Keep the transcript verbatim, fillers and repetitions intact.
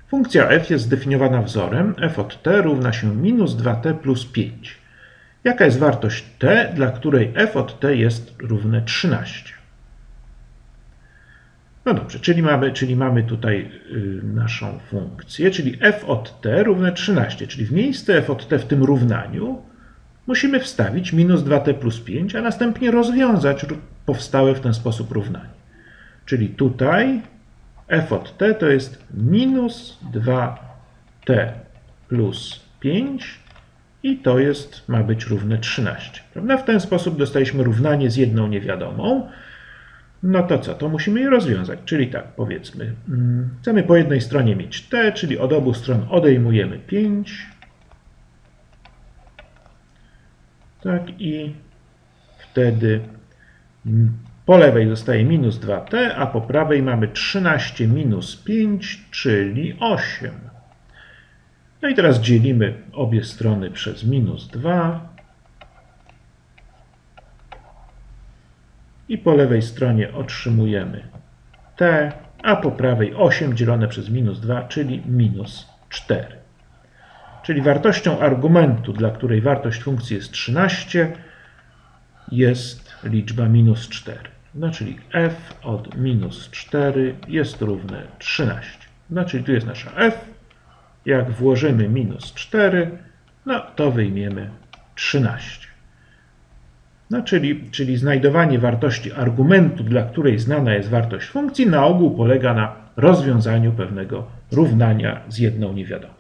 Funkcja f jest zdefiniowana wzorem f od t równa się minus dwa t plus pięć. Jaka jest wartość t, dla której f od t jest równe trzynaście? No dobrze, czyli mamy, czyli mamy tutaj y, naszą funkcję, czyli f od t równe trzynaście, czyli w miejsce f od t w tym równaniu musimy wstawić minus dwa t plus pięć, a następnie rozwiązać powstałe w ten sposób równanie. Czyli tutaj f od t to jest minus dwa t plus pięć i to jest, ma być równe trzynaście. Prawda? W ten sposób dostaliśmy równanie z jedną niewiadomą. No to co? To musimy je rozwiązać. Czyli tak, powiedzmy, chcemy po jednej stronie mieć t, czyli od obu stron odejmujemy pięć. Tak, i wtedy po lewej zostaje minus dwa t, a po prawej mamy trzynaście minus pięć, czyli osiem. No i teraz dzielimy obie strony przez minus dwa. I po lewej stronie otrzymujemy t, a po prawej osiem dzielone przez minus dwa, czyli minus cztery. Czyli wartością argumentu, dla której wartość funkcji jest trzynaście, jest liczba minus cztery. No, czyli f od minus cztery jest równe trzynaście. No, czyli tu jest nasza f. Jak włożymy minus cztery, no to wyjmiemy trzynaście. No, czyli, czyli znajdowanie wartości argumentu, dla której znana jest wartość funkcji, na ogół polega na rozwiązaniu pewnego równania z jedną niewiadomą.